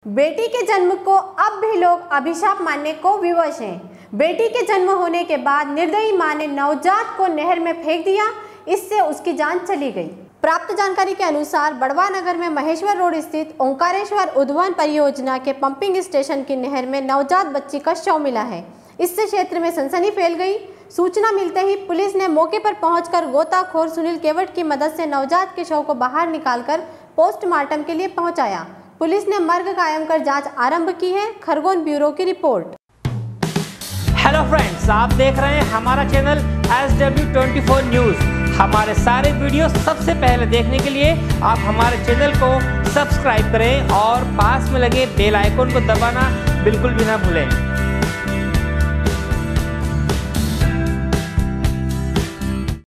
बेटी के जन्म को अब भी लोग अभिशाप मानने को विवश हैं। बेटी के जन्म होने के बाद निर्दयी मां ने नवजात को नहर में फेंक दिया, इससे उसकी जान चली गई। प्राप्त जानकारी के अनुसार बड़वा नगर में महेश्वर रोड स्थित ओंकारेश्वर उद्वहन परियोजना के पंपिंग स्टेशन की नहर में नवजात बच्ची का शव मिला है। इससे क्षेत्र में सनसनी फैल गई। सूचना मिलते ही पुलिस ने मौके पर पहुंचकर गोताखोर सुनील केवट की मदद से नवजात के शव को बाहर निकालकर पोस्टमार्टम के लिए पहुंचाया। पुलिस ने मर्ग कायम कर जांच आरंभ की है। खरगोन ब्यूरो की रिपोर्ट। हेलो फ्रेंड्स, आप देख रहे हैं हमारा चैनल SW24 न्यूज। हमारे सारे वीडियो सबसे पहले देखने के लिए आप हमारे चैनल को सब्सक्राइब करें और पास में लगे बेल आइकन को दबाना बिल्कुल भी ना भूलें।